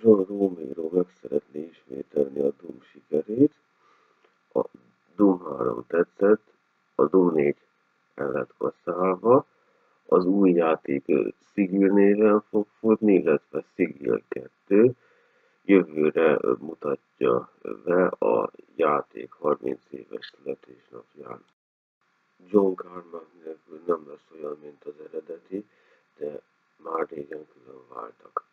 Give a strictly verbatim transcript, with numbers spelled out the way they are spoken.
John Romero meg szeretné ismételni a Doom sikerét. A Doom három tetszett, a Doom négy el lett kasszálva, az új játék Sigil néven fog futni, illetve Sigil kettő. Jövőre mutatja be a játék harminc éves születésnapján. John Carmack nélkül nem lesz olyan, mint az eredeti, de már régen külön váltak.